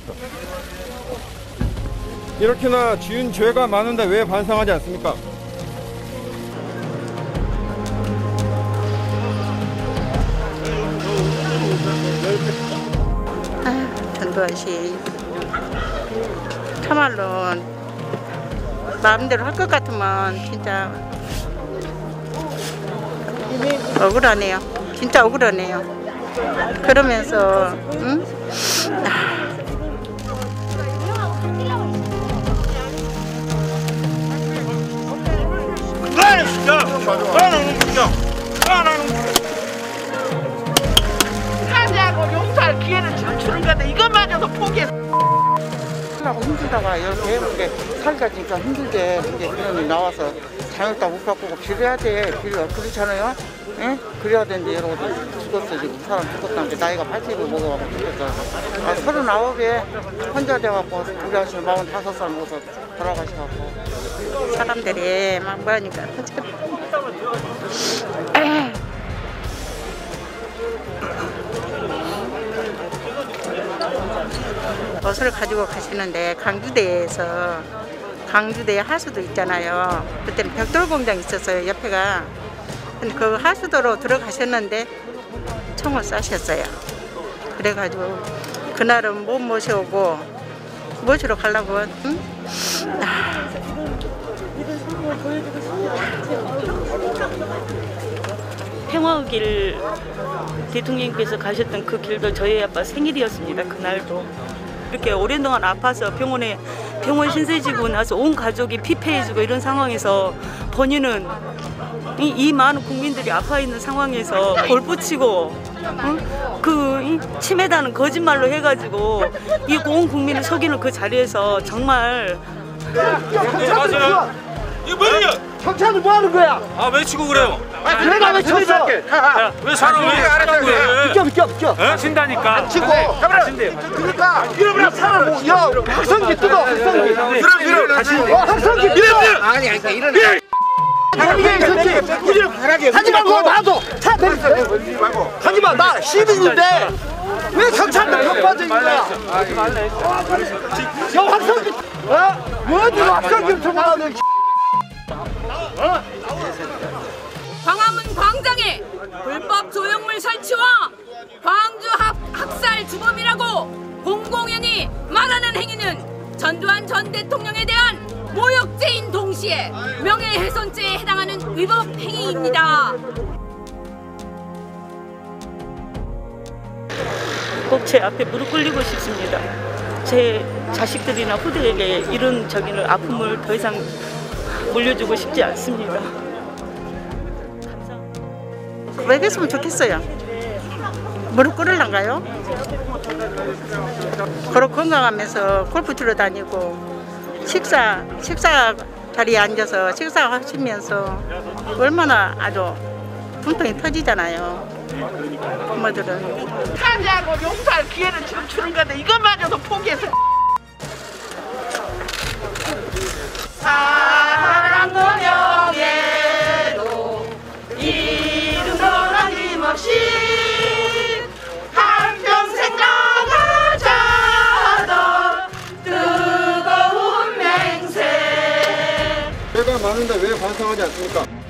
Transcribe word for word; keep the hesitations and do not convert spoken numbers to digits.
않습니까? 이렇게나 지은 죄가 많은데 왜 반성하지 않습니까? 아휴, 전두환 씨 참말로 마음대로 할 것 같으면 진짜 억울하네요. 진짜 억울하네요. 그러면서 응? 아. 사죄하고 용서할 기회를 주는 건데 이것마저도 포기해. 하고 힘들다가 이렇게 해보게 살기가 진짜 힘들게 이제 이런 나와서 자영업도 못 바꾸고 빌어야 돼. 빌어 그렇잖아요. 예? 그래야 되는데 이러고 죽었어. 지금 사람 죽었다는데 나이가 팔십을 먹어갖고 죽었어. 아, 서른아홉에 혼자 돼갖고 우리 아저씨 마흔다섯 살 먹어서 돌아가셔갖고 사람들이 막 뭐하니까 옷을 가지고 가시는데 강주대에서 강주대 하수도 있잖아요. 그때는 벽돌 공장 있었어요. 옆에가. 근데 그 하수도로 들어가셨는데 총을 쏴셨어요. 그래가지고 그날은 못 모셔오고 모시러 가려고 응? 아. 평화의 길 대통령께서 가셨던 그 길도 저희 아빠 생일이었습니다. 그날도 이렇게 오랜동안 아파서 병원에 병원 신세 지고 나서 온 가족이 피폐해지고 이런 상황에서 본인은 이, 이 많은 국민들이 아파 있는 상황에서 골붙이고 응? 그 이, 치매다는 거짓말로 해가지고 이 온 국민을 속이는 그 자리에서 정말 맞아요. 이거 뭐야? 경찰은 뭐 하는 거야? 아, 왜 치고 그래요? 아, 내가 왜 쳤어? 왜 사람 왜 하라고 그래? 비켜, 비켜, 비켜. 다친다니까. 치고. 그러니까 이러면 사람 뭐, 야, 학생기 뜯어, 학생기. 밀어, 밀어. 다친대. 어, 학생기 밀어, 밀어. 아니, 아니, 이런. 이게 있었지. 하지 말고 나도 차 내리자. 하지 마, 나 시민인데 왜 경찰들 격파져 있는 거야? 야, 학생기, 어? 뭐지, 학생기 청하는. 광화문 광장에 불법 조형물 설치와 광주 학, 학살 주범이라고 공공연히 말하는 행위는 전두환 전 대통령에 대한 모욕죄인 동시에 명예훼손죄에 해당하는 위법 행위입니다. 꼭 제 앞에 무릎 꿇리고 싶습니다. 제 자식들이나 후대에게 이런 저기는 아픔을 더 이상 물려주고 싶지 않습니다. 왜 그랬으면 좋겠어요. 무릎 꿇으란가요? 그렇게 건강하면서 골프 치러 다니고 식사 식사 자리에 앉아서 식사하시면서 얼마나 아주 분통이 터지잖아요. 부모들은 사죄하고 용서할 기회를 주는 건데 이것마저도 포기해서. 사랑도 명예도 이름도 남김없이 한평생 나가자던 뜨거운 맹세. 죄가 많은데 왜 반성하지 않습니까?